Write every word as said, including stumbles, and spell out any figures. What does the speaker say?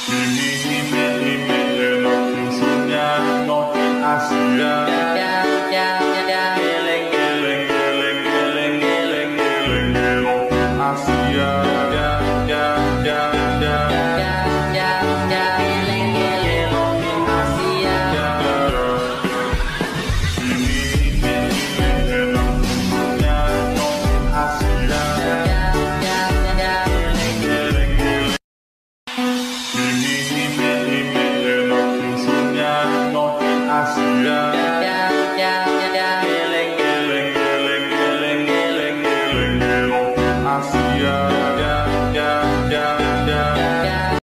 Ini ini ini enak susunya Nokin Asia. Geleng geleng geleng geleng geleng geleng geleng Nokin Asia.